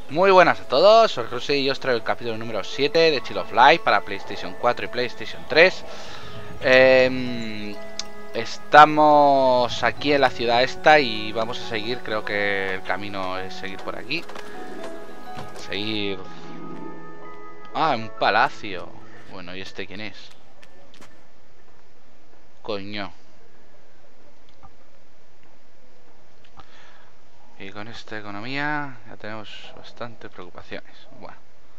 Muy buenas a todos, soy Rusi y os traigo el capítulo número 7 de Chill of Life para PlayStation 4 y PlayStation 3. Estamos aquí en la ciudad esta y vamos a seguir, creo que el camino es seguir por aquí. Seguir... Ah, un palacio. Bueno, ¿y este quién es? Coño. Y con esta economía ya tenemos bastantes preocupaciones. Bueno.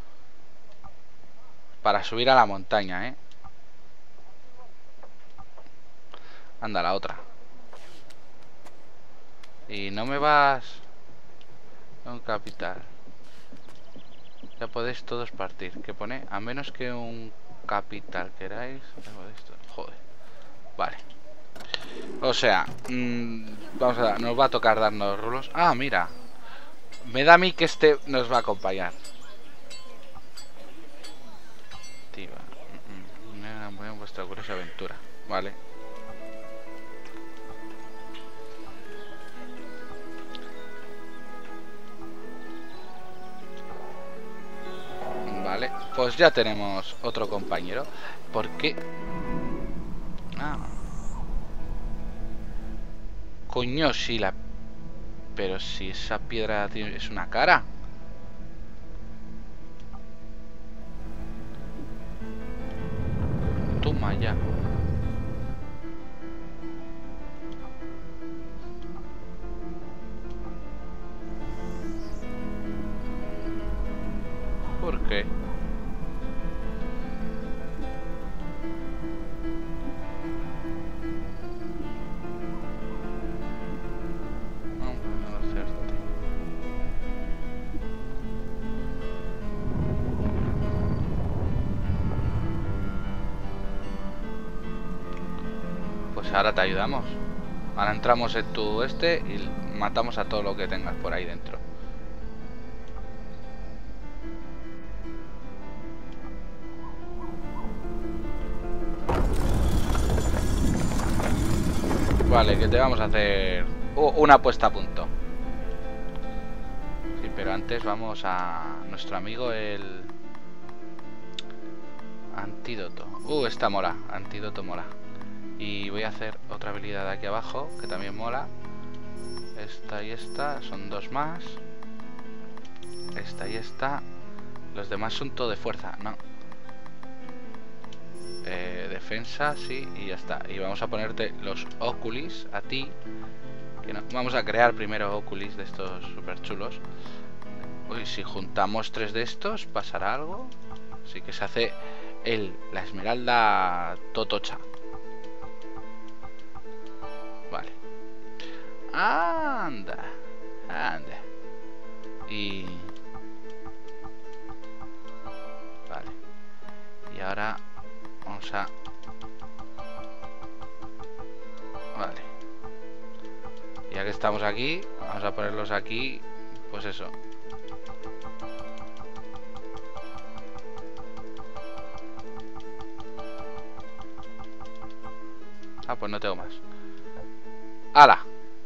Para subir a la montaña, ¿eh? Anda, la otra. Y no me vas... Un capital. Ya podéis todos partir. ¿Qué pone? A menos que un capital queráis. Joder. Vale. O sea, vamos a... Nos va a tocar darnos rulos. Ah, mira. Me da a mí que este nos va a acompañar. Tío. En vuestra curiosa aventura. Vale. Vale. Pues ya tenemos otro compañero. ¿Por qué? Ah. Coño, si la... Pero si esa piedra es una cara. Toma ya. ¿Por qué? Pues ahora te ayudamos. Ahora entramos en tu y matamos a todo lo que tengas por ahí dentro. Vale, que te vamos a hacer una puesta a punto. Sí, pero antes vamos a nuestro amigo el antídoto. Esta mola, antídoto mola. Y voy a hacer otra habilidad de aquí abajo que también mola. Esta y esta, son dos más. Esta y esta. Los demás son todo de fuerza, no. Defensa, sí, y ya está. Y vamos a ponerte los Oculis a ti. Que no, vamos a crear primero Oculis de estos super chulos. Uy, si juntamos 3 de estos, ¿pasará algo? Así que se hace la esmeralda totocha. Vale. Anda. Anda. Y... Vale. Y ahora vamos a... Vale. Ya que estamos aquí, vamos a ponerlos aquí. Pues eso. Ah, pues no tengo más. ¡Hala!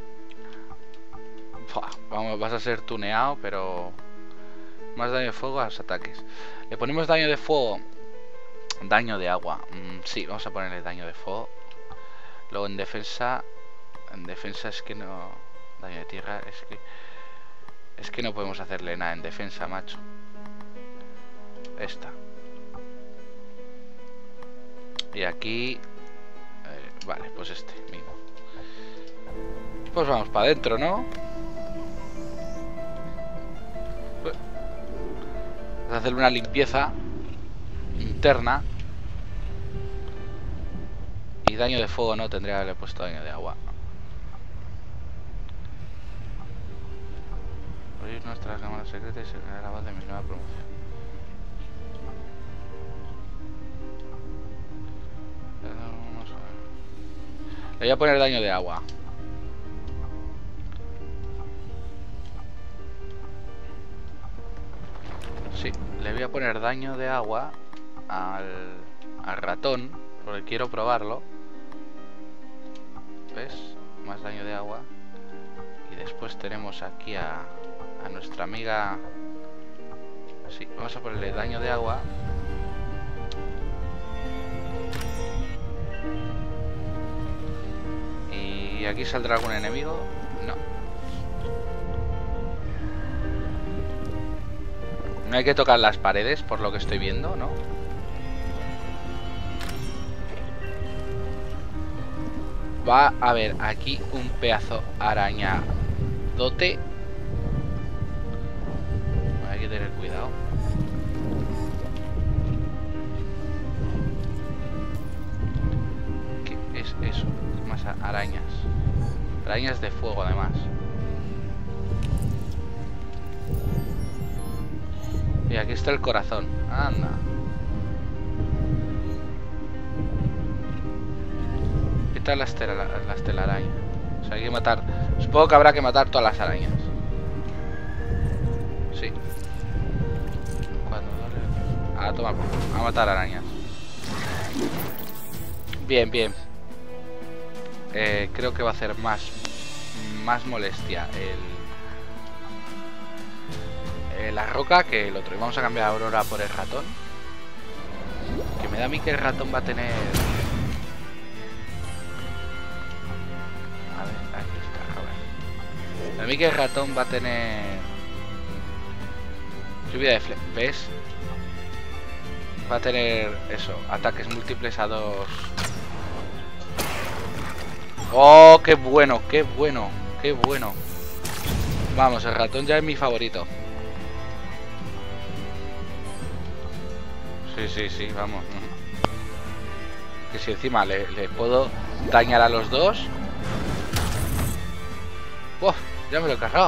Vamos, vas a ser tuneado, pero... Más daño de fuego a los ataques. Le ponemos daño de fuego. Daño de agua. Sí, vamos a ponerle daño de fuego. Luego en defensa... En defensa es que no... Daño de tierra, es que no podemos hacerle nada en defensa, macho. Esta. Y aquí... vale, pues este mismo. Pues vamos para adentro, ¿no? Vamos a hacer una limpieza interna. Y daño de fuego no, tendría que haberle puesto daño de agua. Oír nuestras cámaras secretas y se creará la voz de mi nueva promoción. Le voy a poner daño de agua. Sí, le voy a poner daño de agua al ratón, porque quiero probarlo. ¿Ves? Más daño de agua. Y después tenemos aquí a nuestra amiga Sí, vamos a ponerle daño de agua. ¿Y aquí saldrá algún enemigo? No. No hay que tocar las paredes, por lo que estoy viendo, ¿no? Va a haber aquí un pedazo arañadote. Hay que tener cuidado. ¿Qué es eso? Más arañas. Arañas de fuego, además. Y aquí está el corazón. Anda. Esta es la telaraña. O sea, hay que matar. Supongo que habrá que matar todas las arañas. Sí. A tomar por culo. A matar arañas. Bien, bien. Creo que va a hacer más molestia la roca que el otro. Y vamos a cambiar a Aurora por el ratón. Que me da a mí que el ratón va a tener... A ver, aquí está, a ver. Me da a mí que el ratón va a tener... Lluvia de ¿ves? Va a tener eso, ataques múltiples a 2. ¡Oh, qué bueno, qué bueno, qué bueno! Vamos, el ratón ya es mi favorito. Sí, vamos. Que si encima le puedo dañar a los dos. ¡Oh! Ya me lo he cargado.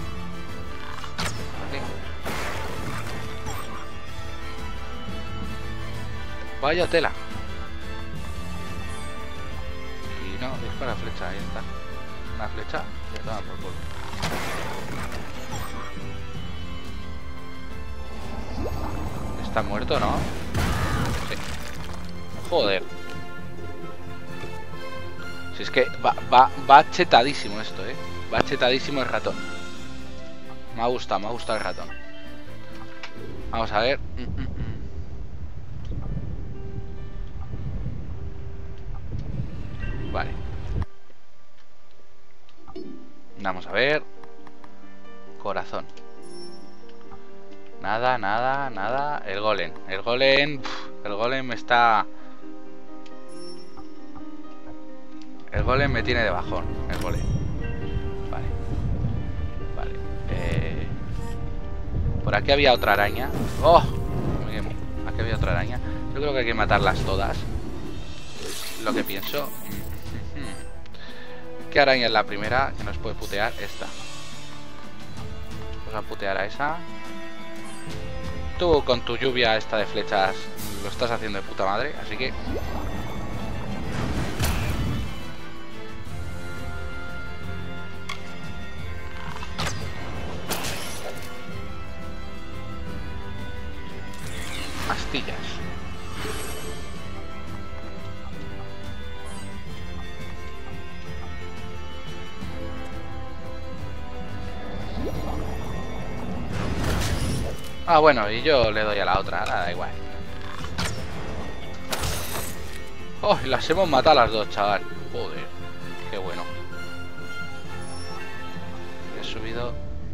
Aquí. Vaya tela. Y no, dispara flecha, ahí está. Una flecha y toma por culo. ¿Está muerto, no? Sí. Joder. Si es que va chetadísimo esto, va chetadísimo el ratón. Me ha gustado el ratón. Vamos a ver. Vale. Vamos a ver. Corazón. Nada, nada, nada. El golem. El golem está... El golem me tiene de bajón. El golem. Vale. Vale. Por aquí había otra araña. ¡Oh! Aquí había otra araña. Yo creo que hay que matarlas todas. Lo que pienso. ¿Qué araña es la primera que nos puede putear? Esta. Vamos a putear a esa. Tú con tu lluvia esta de flechas lo estás haciendo de puta madre, así que... Astillas. Ah, bueno, y yo le doy a la otra, nada, da igual. Oh, las hemos matado a las dos, chaval. Joder, qué bueno. He subido.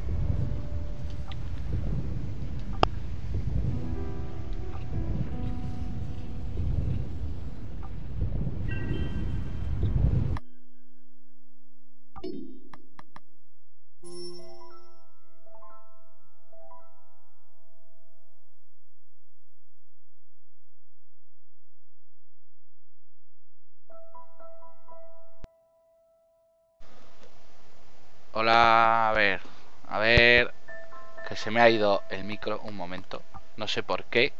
Hola, a ver, que se me ha ido el micro un momento, no sé por qué.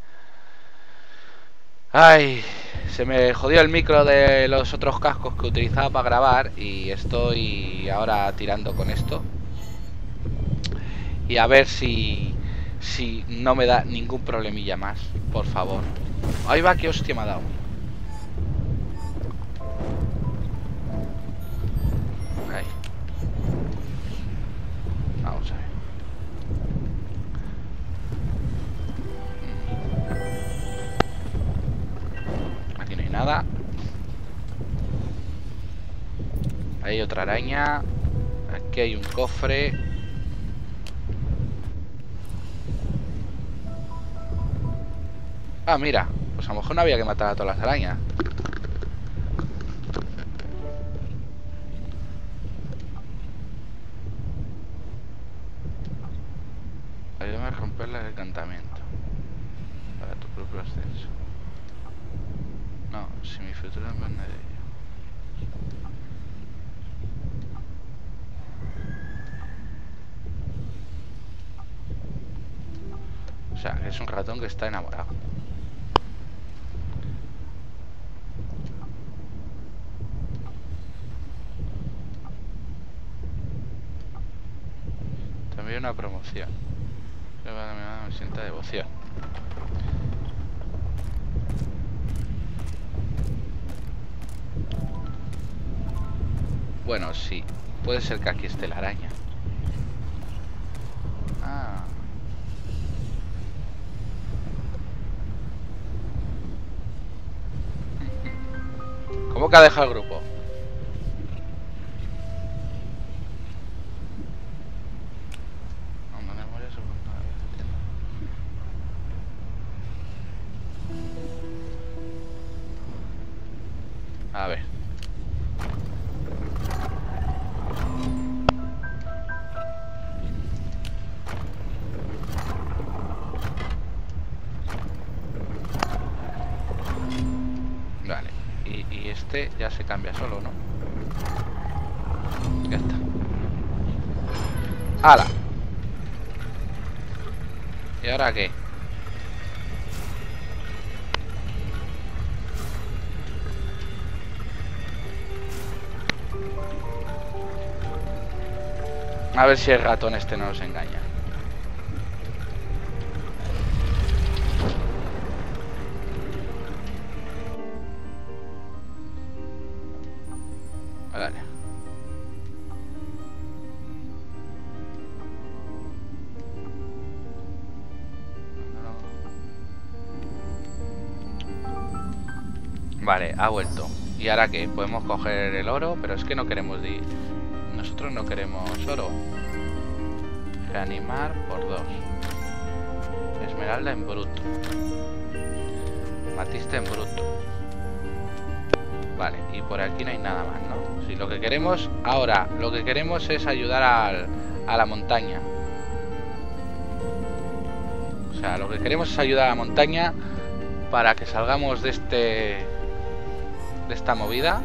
Ay, se me jodió el micro de los otros cascos que utilizaba para grabar y estoy ahora tirando con esto. Y a ver si no me da ningún problemilla más, por favor. Ahí va, que hostia me ha dado. Ahí. Vamos a ver. Hay otra araña. Aquí hay un cofre. Ah, mira. Pues a lo mejor no había que matar a todas las arañas. Ayúdame a romper el encantamiento. Para tu propio ascenso. No, si mi futuro depende de ello. O sea, que es un ratón que está enamorado. También una promoción. Me sienta devoción. Bueno, sí. Puede ser que aquí esté la araña. Ah. ¿Cómo que ha dejado el grupo? A ver. Vale. Y este ya se cambia solo, ¿no? Ya está. ¡Hala! ¿Y ahora qué? A ver si el ratón este no nos engaña. Vale. Vale, ha vuelto. ¿Y ahora qué? Podemos coger el oro, pero es que no queremos nosotros no queremos oro. Reanimar por 2. Esmeralda en bruto. Matista en bruto. Vale, y por aquí no hay nada más, ¿no? Sí, lo que queremos ahora, lo que queremos es ayudar a la montaña. O sea, lo que queremos es ayudar a la montaña para que salgamos de esta movida.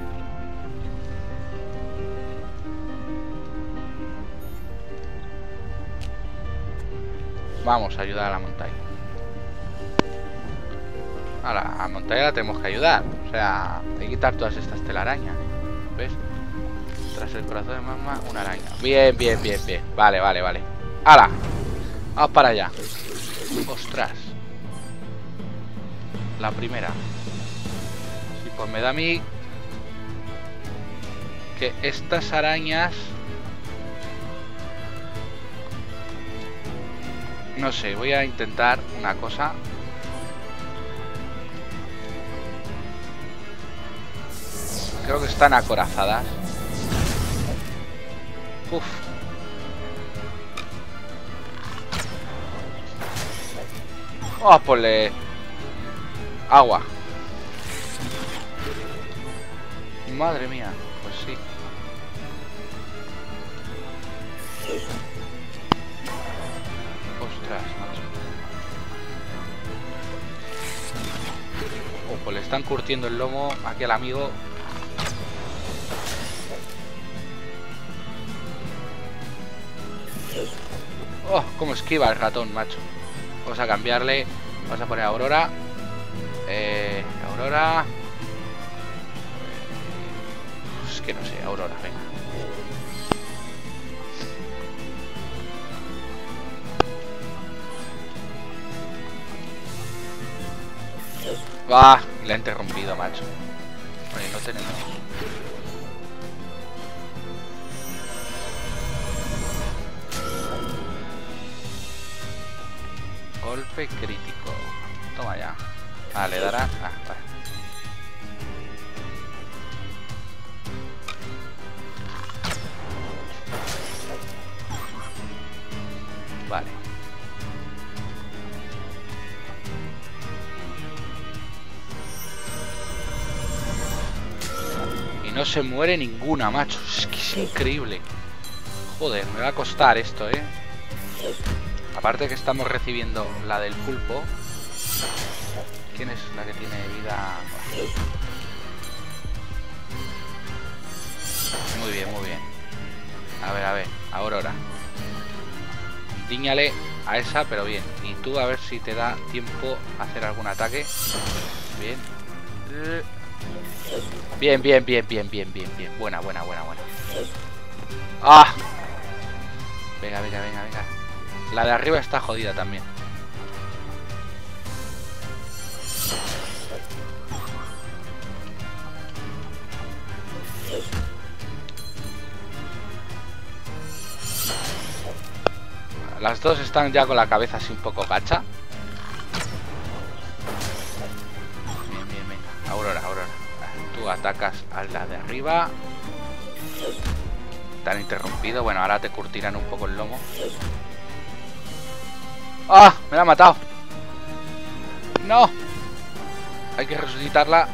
Vamos a ayudar a la montaña. A la montaña la tenemos que ayudar. O sea, hay que quitar todas estas telarañas. ¿Ves? Tras el corazón de magma, una araña. Bien, bien, bien, bien. Vale, vale, vale. ¡Hala! Vamos para allá. ¡Ostras! La primera. Sí, pues me da a mí que estas arañas... No sé, voy a intentar una cosa. Creo que están acorazadas. Uf. Oh, ponle agua. Madre mía, pues sí. Ostras, macho. Oh, pues le están curtiendo el lomo aquí al amigo. Oh, cómo esquiva el ratón, macho. Vamos a cambiarle. Vamos a poner a Aurora. Aurora. Es que no sé, Aurora, venga. Le ha interrumpido, macho. Oye, no tenemos. Golpe crítico. Toma ya. Le dará. Vale. Vale. Y no se muere ninguna, macho. Es que es increíble. Joder, me va a costar esto, ¿eh? Aparte que estamos recibiendo la del pulpo. ¿Quién es la que tiene vida? Muy bien, muy bien. A ver, Aurora. Díñale a esa, pero bien. Y tú a ver si te da tiempo a hacer algún ataque. Bien. Bien. Buena. ¡Ah! Venga. La de arriba está jodida también. Las dos están ya con la cabeza así un poco gacha. Bien. Aurora. Tú atacas a la de arriba. Te han interrumpido. Bueno, ahora te curtirán un poco el lomo. ¡Ah! Me la ha matado. ¡No! Hay que resucitarla.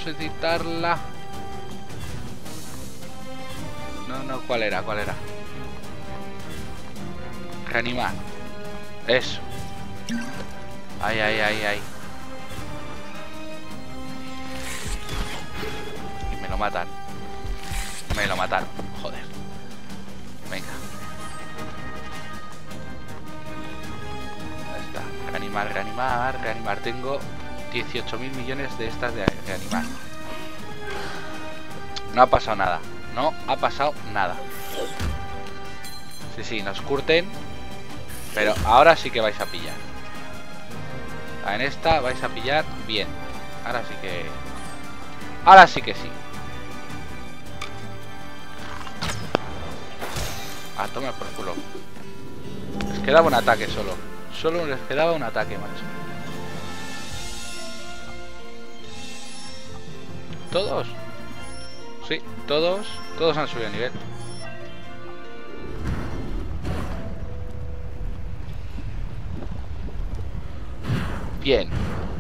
No, ¿cuál era? Reanimar. Eso. Ay. Y me lo matan. Joder. Venga. Ahí está. Reanimar. Tengo 18.000 millones de estas de reanimar. No ha pasado nada. Sí, nos curten. Pero ahora sí que vais a pillar. En esta vais a pillar bien. Ahora sí que sí. Ah, toma por culo. Les quedaba un ataque solo. Solo les quedaba un ataque, macho. ¿Todos? Sí, todos han subido de nivel. Bien.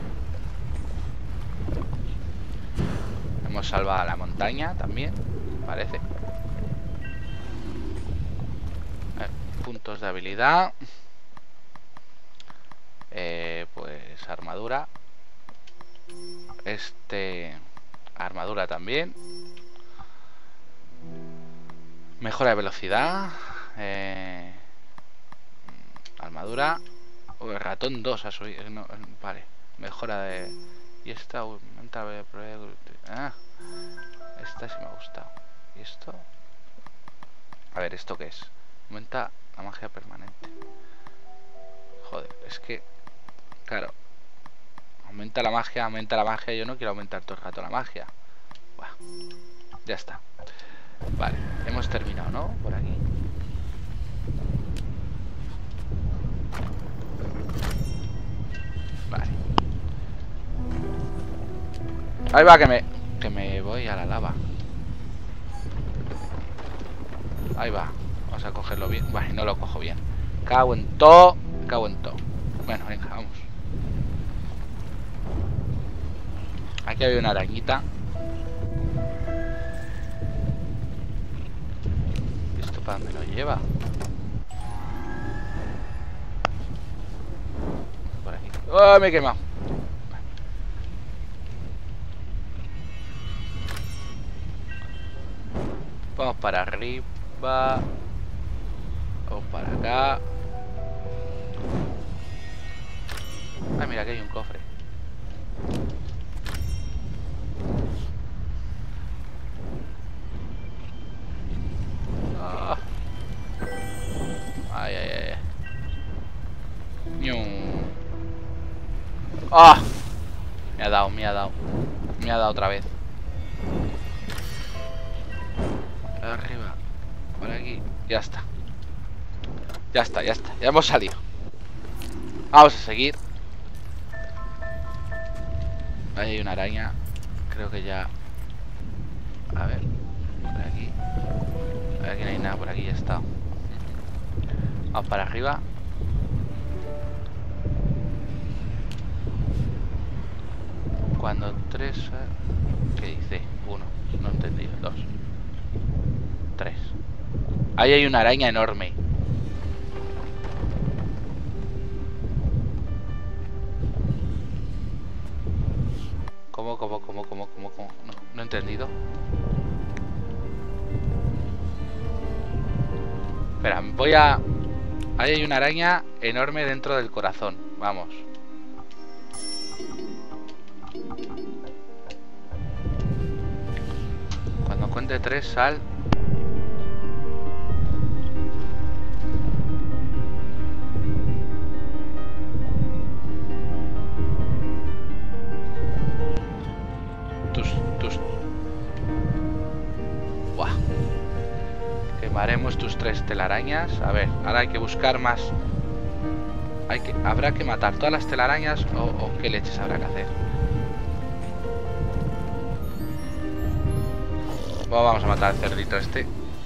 Hemos salvado a la montaña también, parece. Puntos de habilidad. Pues armadura. Armadura también. Mejora de velocidad. Armadura. El ratón 2 ha subido. No, vale. Mejora de. Y esta aumenta. Esta sí me ha gustado. ¿Y esto? A ver, ¿esto qué es? Aumenta la magia permanente. Joder, es que. Claro. Aumenta la magia. Yo no quiero aumentar todo el rato la magia. Buah. Ya está. Vale, hemos terminado, ¿no? Por aquí. Vale. Ahí va, que me voy a la lava. Ahí va. Vamos a cogerlo bien. Bueno, no lo cojo bien. Cago en todo. Bueno, venga, vamos. Aquí había una arañita. ¿Esto para dónde lo lleva? Por aquí. ¡Oh, me he quemado! Vamos para arriba. Vamos para acá. Ay, mira, aquí hay un cofre. Ay. ¡Ah! Me ha dado otra vez. Arriba. Por aquí. Ya está. Ya hemos salido. Vamos a seguir. Ahí hay una araña. Creo que ya. A ver. Por aquí. Aquí no hay nada, por aquí ya está. Vamos para arriba. Cuando 3... ¿Qué dice? 1. No he entendido. 2. 3. Ahí hay una araña enorme. ¿Cómo? No he entendido. Espera, voy a... Ahí hay una araña enorme dentro del corazón. Vamos. Cuando cuente 3, sal. Buah. Quemaremos tus 3 telarañas. A ver, ahora hay que buscar más. Habrá que matar todas las telarañas o qué leches habrá que hacer. Vamos a matar al cerdito este.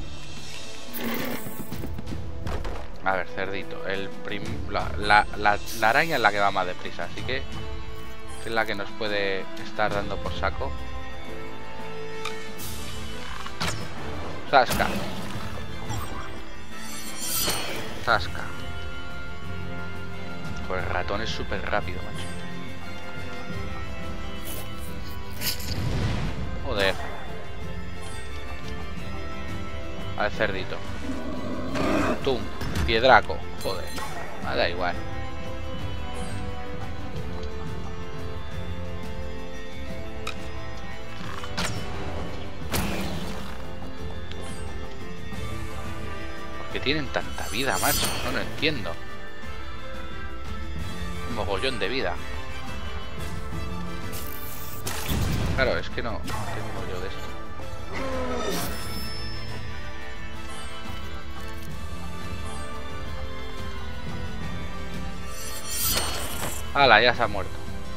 A ver, cerdito. La araña es la que va más deprisa, así que es la que nos puede estar dando por saco. Zasca. Zasca. Pues el ratón es súper rápido, macho. Joder. Al cerdito. Tum. Piedraco. Joder. Me da igual. ¿Por qué tienen tanta vida, macho? No lo entiendo. Un mogollón de vida. Claro, es que no tengo yo de esto. ¡Hala! Ya se ha muerto.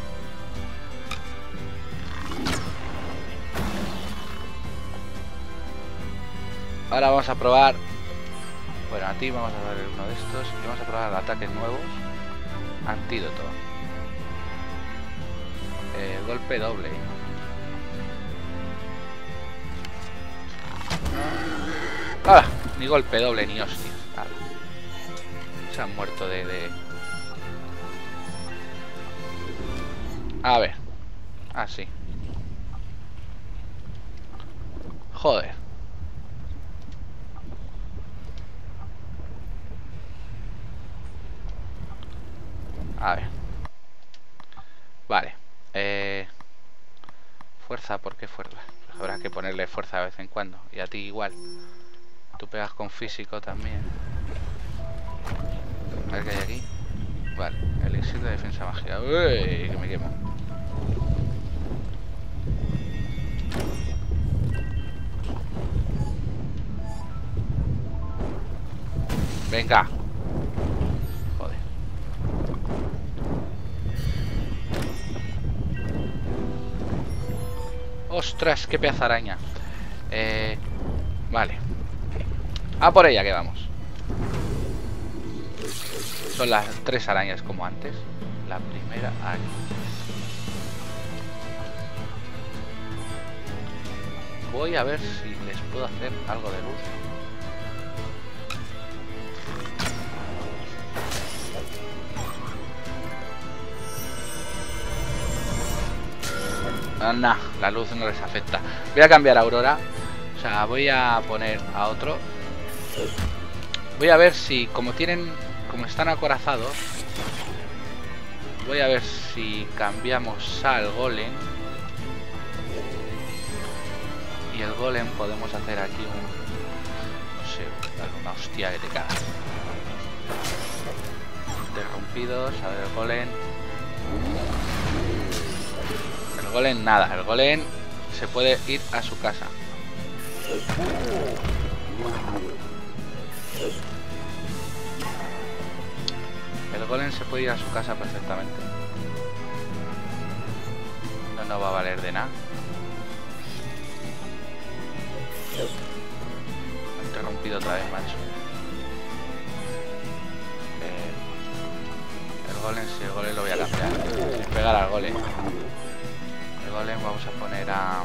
Ahora vamos a probar. Bueno, a ti vamos a dar uno de estos y vamos a probar ataques nuevos. Antídoto. Golpe doble. ¡Ah! Ni golpe doble ni hostias. Se han muerto de... A ver. Así. Joder. A ver. Vale. Fuerza, ¿por qué fuerza? Pues habrá que ponerle fuerza de vez en cuando. Y a ti igual. Tú pegas con físico también. A ver qué hay aquí. Vale. Elixir de defensa mágica. ¡Uy! Que me quemo. Venga. Joder. Ostras, qué pedazo de araña. Vale. A por ella que vamos. Son las 3 arañas como antes. La primera aquí. Voy a ver si les puedo hacer algo de luz. Nah, la luz no les afecta. Voy a cambiar a Aurora. O sea, voy a poner a otro. Voy a ver si, como están acorazados, voy a ver si cambiamos al golem. Y el golem podemos hacer aquí un... No sé, darle una hostia que te cagas. Interrumpidos, a ver el golem. El golem nada, el golem se puede ir a su casa. El golem se puede ir a su casa perfectamente. No va a valer de nada. He interrumpido otra vez, macho. El golem, si el golem lo voy a cambiar. Sin pegar al golem. golem vamos a poner a...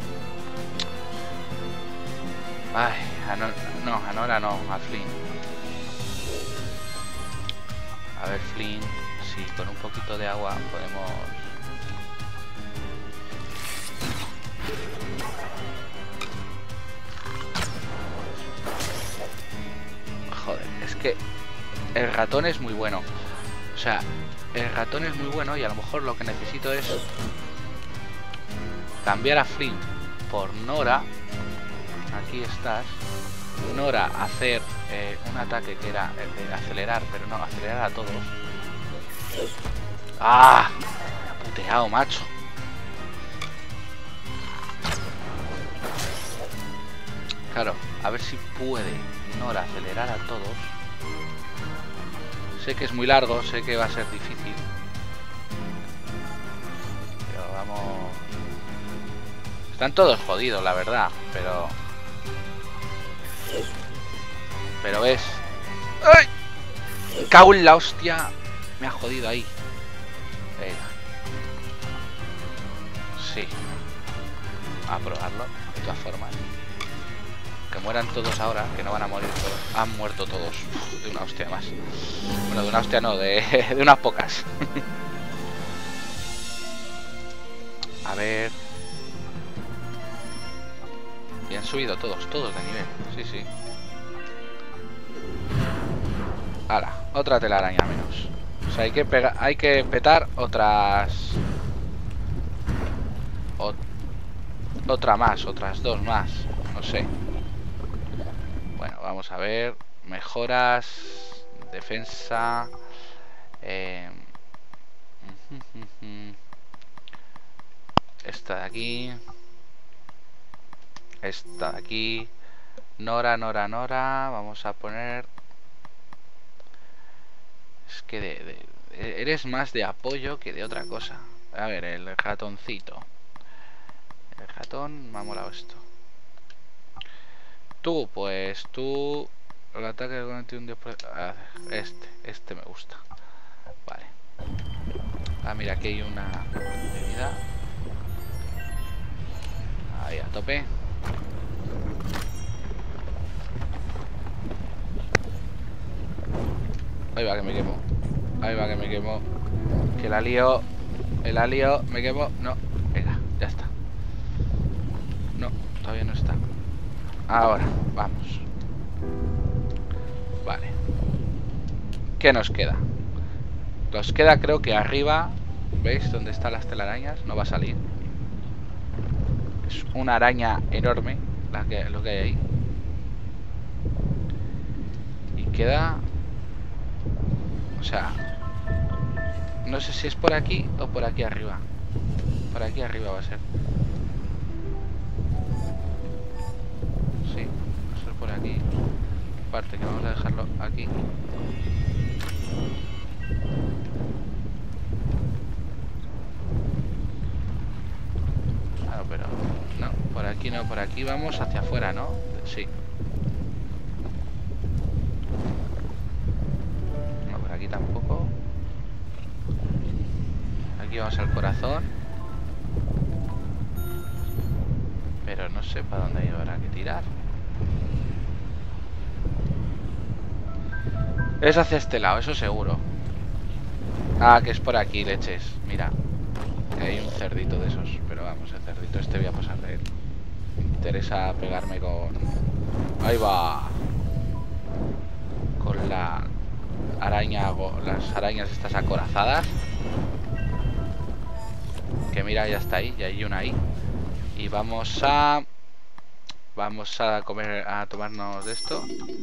Ay, a Nora no, a Flynn. A ver, Flynn, sí, con un poquito de agua podemos... Joder, es que el ratón es muy bueno. O sea, el ratón es muy bueno y a lo mejor lo que necesito es cambiar a Flynn por Nora. Aquí estás. Nora hacer un ataque que era el de acelerar, pero no, acelerar a todos. ¡Ah! Me ha puteado, macho. Claro, a ver si puede Nora acelerar a todos. Sé que es muy largo, sé que va a ser difícil. Pero vamos... Están todos jodidos, la verdad, pero... Pero ves... ¡Ay! ¡Cago en la hostia! Me ha jodido ahí. Venga. Sí. A probarlo, de todas formas. Que mueran todos ahora, que no van a morir todos. Han muerto todos. Uf, de una hostia más. Bueno, de una hostia no, de unas pocas. A ver... Y han subido todos de nivel. Sí, sí. Ahora, otra telaraña menos. O sea, hay que petar otras... Otra más, otras dos más. No sé. Bueno, vamos a ver. Mejoras. Defensa. Esta de aquí. Esta de aquí. Nora. Vamos a poner... Es que eres más de apoyo que de otra cosa. A ver, el ratoncito. El ratón, me ha molado esto. Tú, pues tú... El ataque con un dios... Este me gusta. Vale. Ah, mira, aquí hay una bebida. Ahí, a tope. Ahí va que me quemo. Ahí va que me quemo. Que la lío. Me quemo. No. Venga, ya está. No, todavía no está. Ahora, vamos. Vale. ¿Qué nos queda? Nos queda, creo que arriba. ¿Veis dónde están las telarañas? No va a salir. Es una araña enorme lo que hay ahí. Y queda... O sea, no sé si es por aquí o por aquí arriba. Por aquí arriba va a ser. Sí, va a ser por aquí. Aparte que vamos a dejarlo aquí. Claro, pero no, por aquí no, por aquí vamos hacia afuera, ¿no? Sí. Aquí tampoco. Aquí vamos al corazón. Pero no sé para dónde habrá que tirar. Es hacia este lado, eso seguro. Ah, que es por aquí, leches. Mira, que hay un cerdito de esos. Pero vamos, el cerdito este voy a pasar de él. Me interesa pegarme con... Ahí va. Con la... araña, las arañas estas acorazadas. Que mira, ya está ahí, ya hay una ahí. Y vamos a comer, a tomarnos de esto.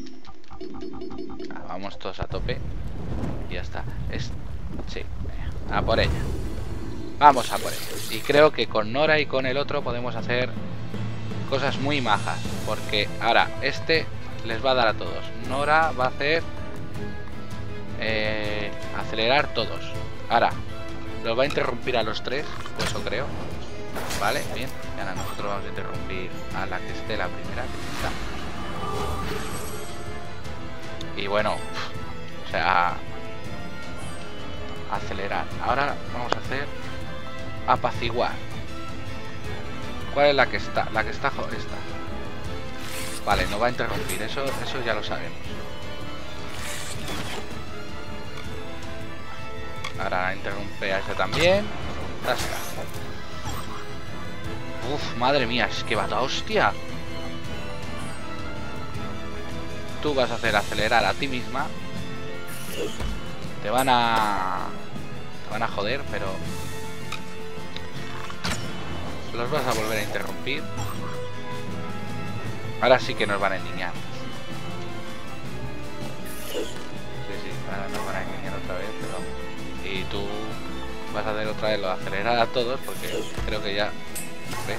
Vamos todos a tope. Y ya está. Sí, a por ella. Vamos a por ella. Y creo que con Nora y con el otro podemos hacer cosas muy majas. Porque ahora este les va a dar a todos. Nora va a hacer acelerar todos. Ahora los va a interrumpir a los tres, pues eso creo. Vale, bien. Y ahora nosotros vamos a interrumpir a la que esté la primera, que está. Y bueno, o sea, acelerar. Ahora vamos a hacer apaciguar. ¿Cuál es la que está? La que está esta. Vale, no va a interrumpir, eso ya lo sabemos. Ahora interrumpe a ese también. Ya está. Uf, madre mía, es que va toda hostia. Tú vas a hacer acelerar a ti misma. Te van a joder, pero los vas a volver a interrumpir. Ahora sí que nos van a engañar. Sí, ahora nos van a engañar otra vez, pero... Y tú vas a hacer otra vez lo de acelerar a todos, porque creo que ya... ¿Ves?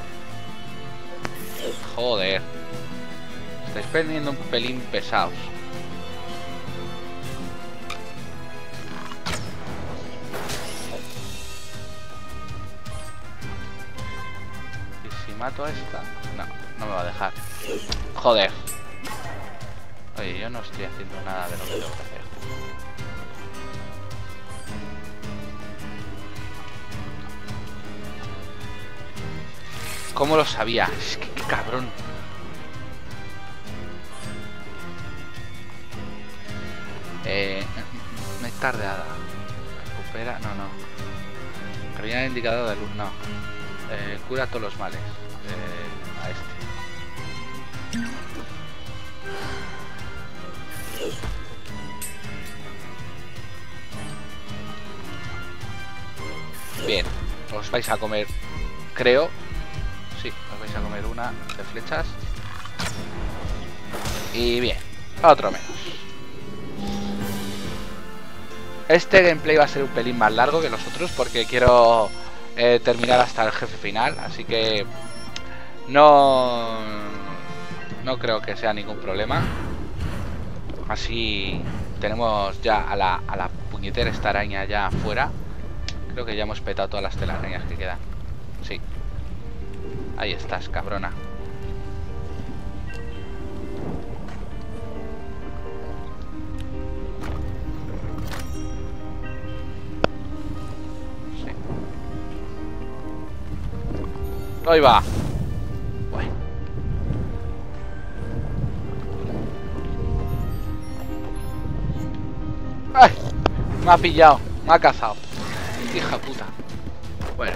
Joder. Estáis perdiendo un pelín pesados. ¿Y si mato a esta? No me va a dejar. Joder. Oye, yo no estoy haciendo nada de lo que tengo que hacer. ¿Cómo lo sabía? Es que qué cabrón. Néctar de hada. Recupera. No. Cargar el indicador de luz. No. Cura todos los males. A este. Bien. Os vais a comer. Creo. Sí, os vais a comer una de flechas. Y bien. Otro menos. Este gameplay va a ser un pelín más largo que los otros porque quiero terminar hasta el jefe final, así que no creo que sea ningún problema. Así tenemos ya a la puñetera esta araña ya afuera. Creo que ya hemos petado todas las telarañas que quedan. Sí. Ahí estás, cabrona. Ahí va. Bueno. ¡Ay! Me ha pillado. Me ha cazado. Hija puta. Bueno.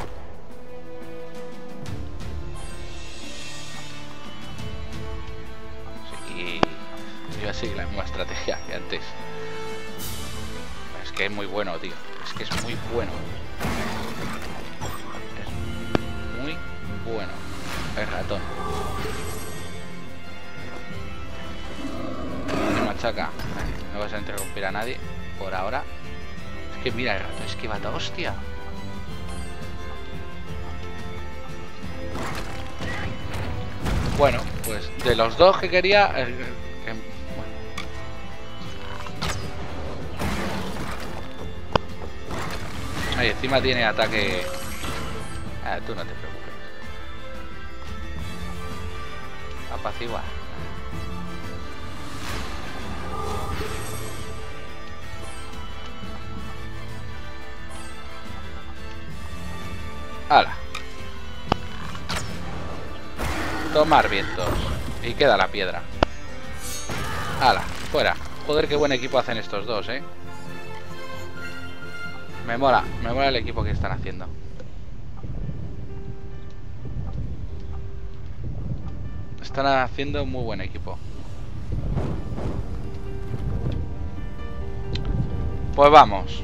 Sí. Yo así la misma estrategia que antes. Es que es muy bueno, tío. Es que es muy bueno. Bueno, el ratón. Me machaca. No vas a interrumpir a nadie por ahora. Es que mira el ratón, es que va toda hostia. Bueno, pues de los dos que quería... bueno. Ahí encima tiene ataque... tú no te preocupes. Apacigua. ¡Hala! Tomar vientos. Y queda la piedra. ¡Hala! Fuera. Joder, qué buen equipo hacen estos dos, ¿eh? Me mola el equipo que están haciendo. Están haciendo muy buen equipo. Pues vamos.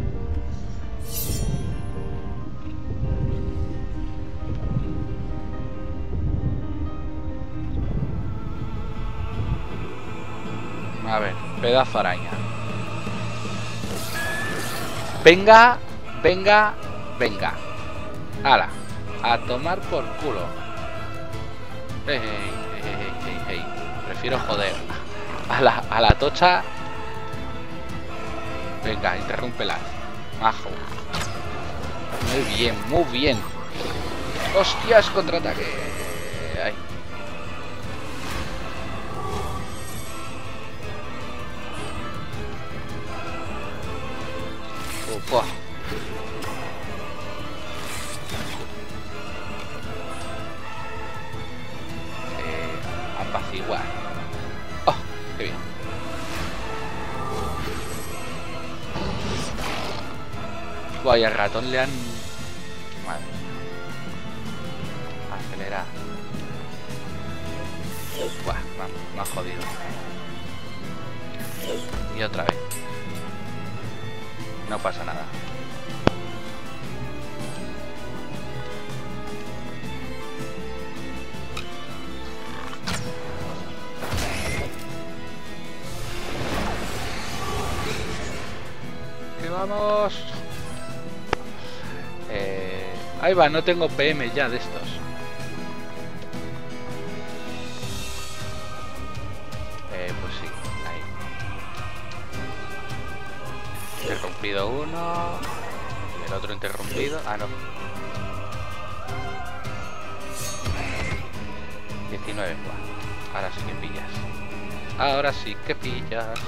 A ver, pedazo araña. Venga, venga, venga. ¡Hala! A tomar por culo. Hey. Prefiero joder a la tocha. Venga, interrúmpela. Majo. Muy bien. Hostias, contraataque. Ay. Vaya, al ratón le han... Madre mía. Acelera. Buah, me ha jodido. Y otra vez. No pasa nada. ¡Que vamos! Ahí va, no tengo PM ya de estos. Pues sí, ahí. Interrumpido uno. Y el otro interrumpido. Ah, no. 19. Buah. Ahora sí que pillas. Ahora sí que pillas.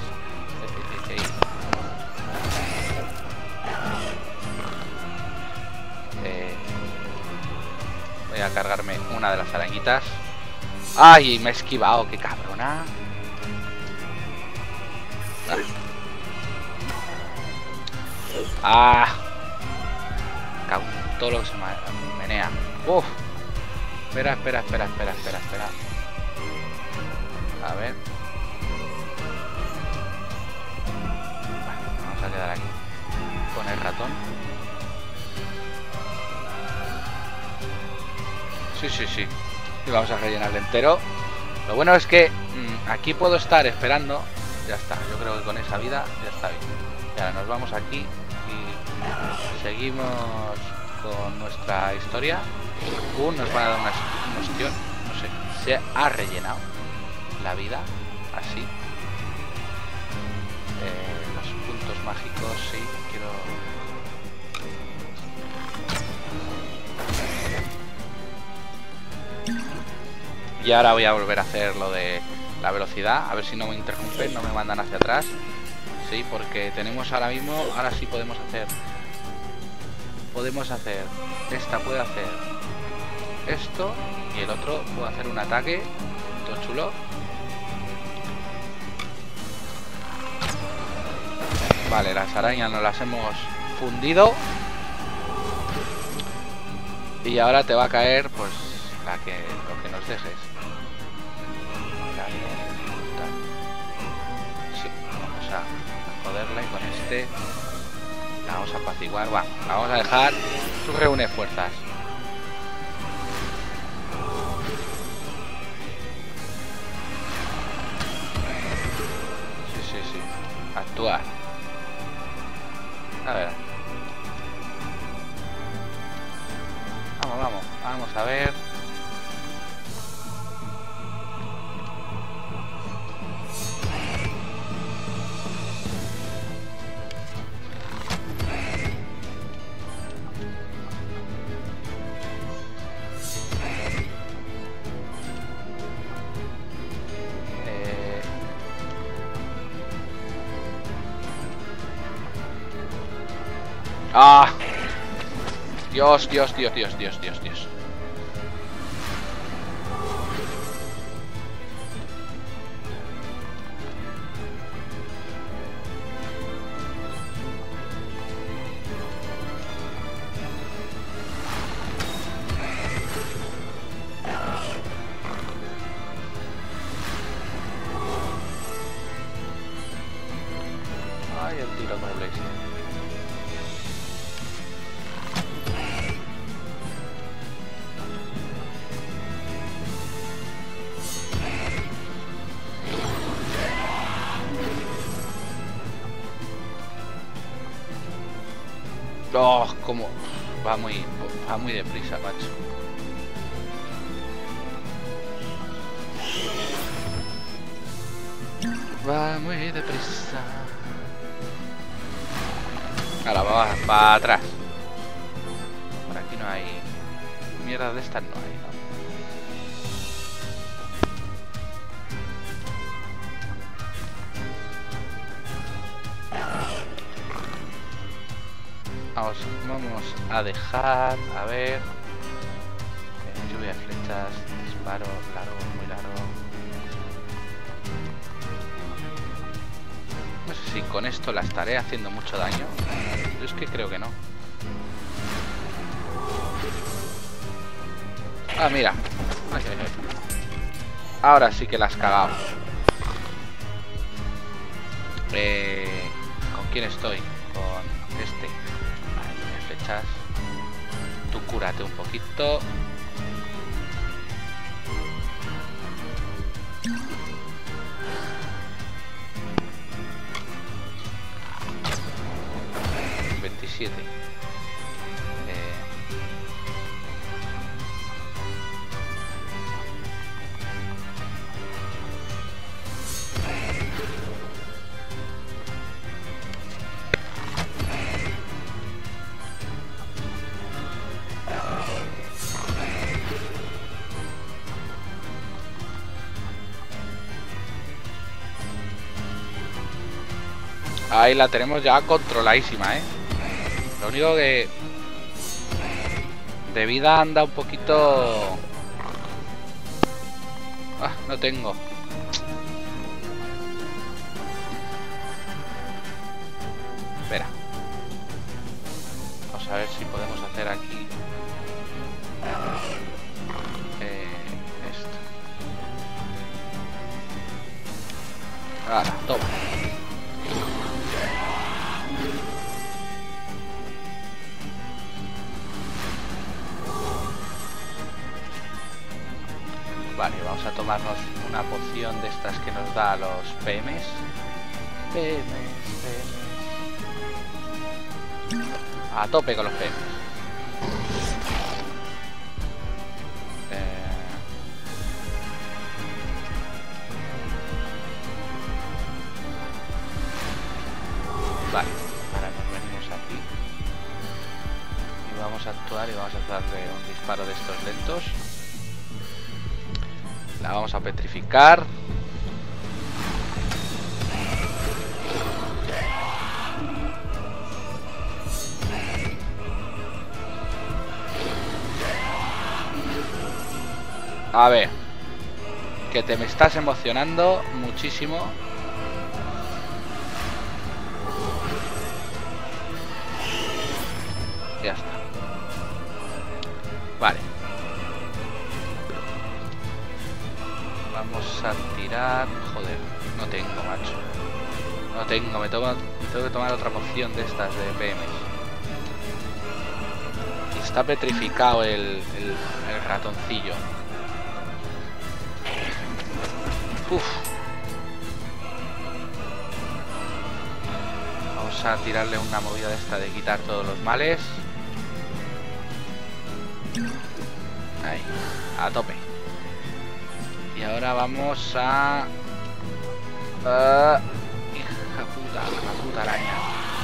Voy a cargarme una de las arañitas. ¡Ay! Me he esquivado, qué cabrona. ¡Ah! Cago en todo lo que se menea. ¡Uf! Espera. A ver. Vale, vamos a quedar aquí con el ratón. Sí. Y vamos a rellenarle entero. Lo bueno es que aquí puedo estar esperando. Ya está, yo creo que con esa vida ya está bien. Y ahora nos vamos aquí y seguimos con nuestra historia. Nos van a dar una opción. No sé, se ha rellenado la vida así. Los puntos mágicos, sí, quiero... Y ahora voy a volver a hacer lo de la velocidad. A ver si no me interrumpen, no me mandan hacia atrás. Sí, porque tenemos ahora mismo... Ahora sí podemos hacer... Esta puede hacer esto. Y el otro puede hacer un ataque. Todo chulo. Vale, las arañas nos las hemos fundido. Y ahora te va a caer, pues, lo que nos dejes. Sí, vamos a joderla y con este la vamos a apaciguar. Va, la vamos a dejar. Tú reúne fuerzas. Sí. Actuar. A ver. Vamos a ver. ¡Ah! Dios. Ay, el tiro como le hice. Oh, como va muy deprisa, macho. Va muy deprisa. Ahora va para atrás. Por aquí no hay mierda de estas, no hay, ¿no? Vamos a dejar, a ver, lluvia de flechas, disparo largo, muy largo. No sé si con esto la estaré haciendo mucho daño. Yo es que creo que no. Ah, mira. Ay, ay, ay. Ahora sí que la has cagado. ¿Con quién estoy? Con este. Vale, tiene flechas. Tú cúrate un poquito. Ahí la tenemos ya controladísima, ¿eh? Lo único que... de vida anda un poquito... Ah, no tengo. Espera. Vamos a ver si podemos hacer aquí... esto. Ahora, toma. Vale, vamos a tomarnos una poción de estas que nos da a los PMs. PMs. A tope con los PMs. Vale, ahora nos venimos aquí. Y vamos a actuar y vamos a darle un disparo de estos lentos. La vamos a petrificar. A ver, que te me estás emocionando muchísimo. Ya está. Vale. Vamos a tirar... Joder, no tengo, macho. No tengo, me tengo que tomar otra poción de estas de PM. Y está petrificado el ratoncillo. Uf. Vamos a tirarle una movida de esta de quitar todos los males. Ahí, a tope. Y ahora vamos a... hija puta, la puta araña.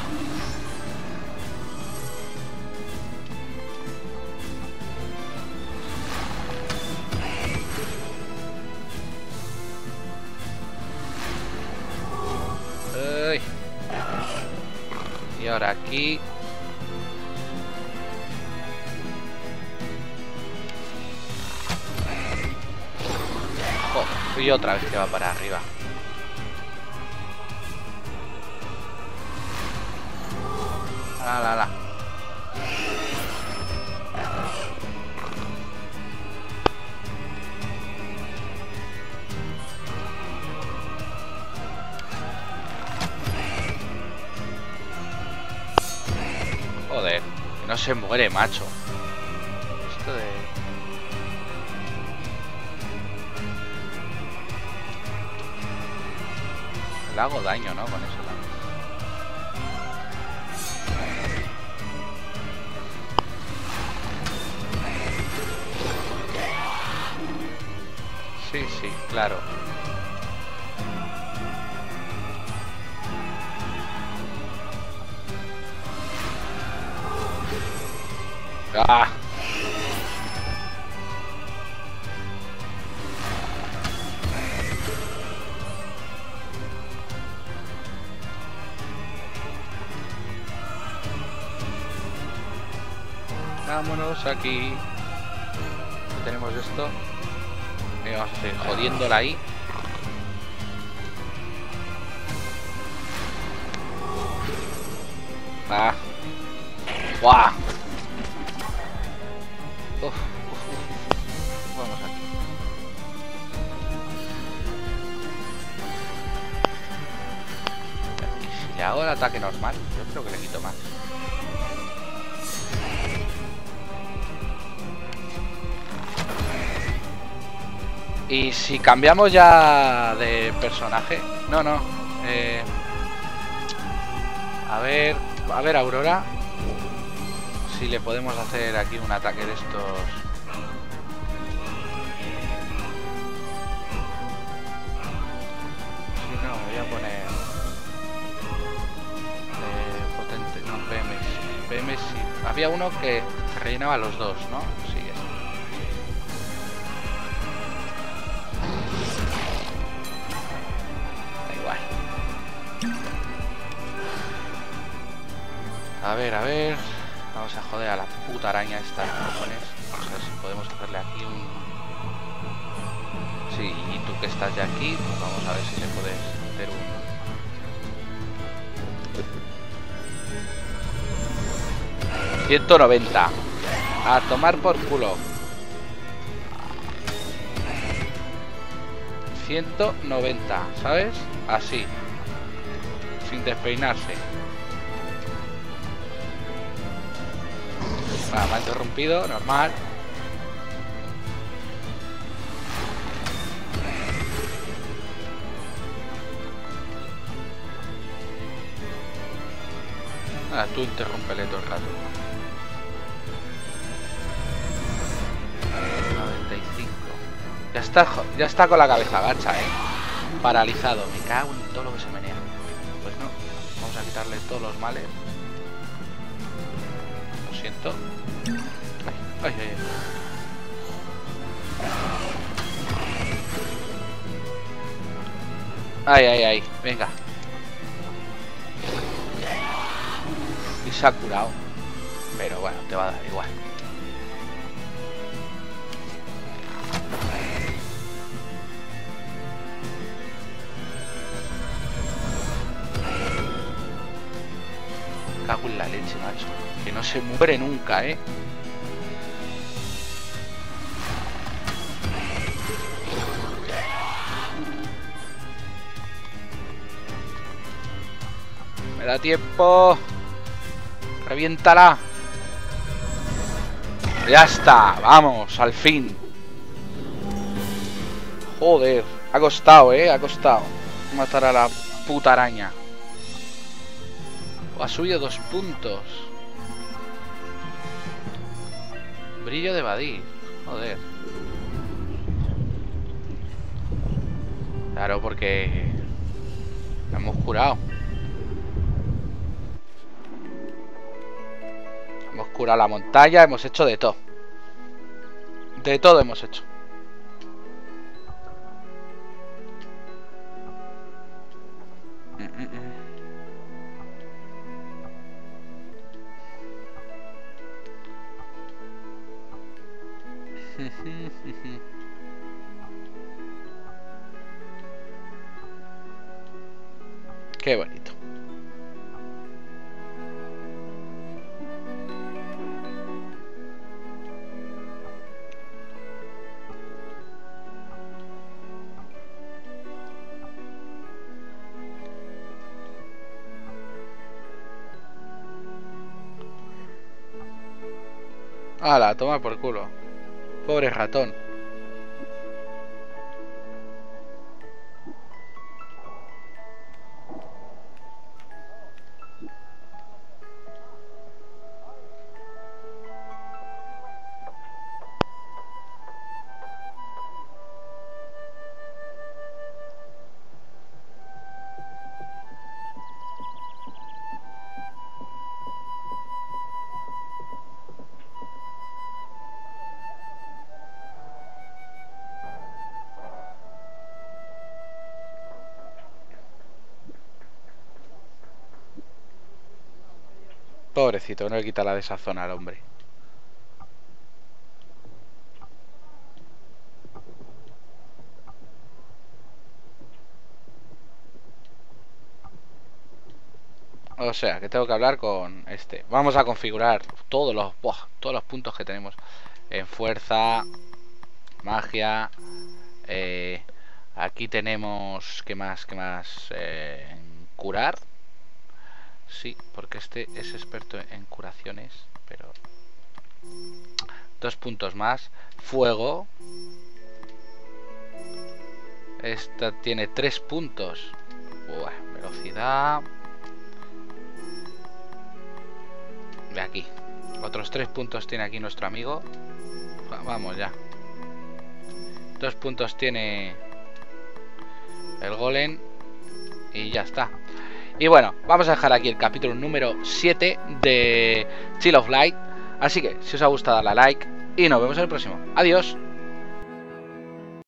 Y ahora aquí... Joder, y otra vez que va para arriba. La. Joder, que no se muere, macho. Esto de... Le hago daño, ¿no? Con eso también. Sí, claro. ¡Ah! Vámonos aquí. Tenemos esto. Y vamos a seguir jodiéndola ahí. Ah. ¡Guau! hago el ataque normal, yo creo que le quito más. Y si cambiamos ya de personaje... No, no. A ver, Aurora. Si le podemos hacer aquí un ataque de estos... Sí, no, me voy a poner... potente, no, PM. PM sí. Había uno que rellenaba los dos, ¿no? Sí, eso. A ver. Vamos a joder a la puta araña esta de cojones. Vamos a ver si podemos hacerle aquí un... Sí, y tú que estás ya aquí, pues vamos a ver si le puedes hacer un... 190. A tomar por culo. 190, ¿sabes? Así. Sin despeinarse. Me ha interrumpido, normal. Tú interrúmpele todo el rato. 95. Ya está con la cabeza gacha, paralizado. Me cago en todo lo que se menea. Pues no, vamos a quitarle todos los males. Lo siento. Ay. Ay, venga. Y se ha curado. Pero bueno, te va a dar igual. Cago en la leche, macho. Que no se muere nunca, Me da tiempo. Reviéntala. Ya está, vamos, al fin. Joder, ha costado, ha costado matar a la puta araña. Ha subido 2 puntos. Brillo de Evadir. Joder. Claro, porque hemos curado. Hemos curado la montaña, hemos hecho de todo. De todo hemos hecho. Qué bonito. ¡Hala! Toma por culo. Pobre ratón. Pobrecito, no le quita la de esa zona al hombre. O sea, que tengo que hablar con este. Vamos a configurar todos los puntos que tenemos en fuerza, magia. Aquí tenemos, ¿qué más? En curar. Sí, porque este es experto en curaciones. Pero 2 puntos más. Fuego. Esta tiene 3 puntos. Buah, velocidad. De aquí. Otros 3 puntos tiene aquí nuestro amigo. Vamos ya. 2 puntos tiene el golem. Y ya está. Y bueno, vamos a dejar aquí el capítulo número 7 de Chill of Light. Así que si os ha gustado, darle a like. Y nos vemos en el próximo. Adiós.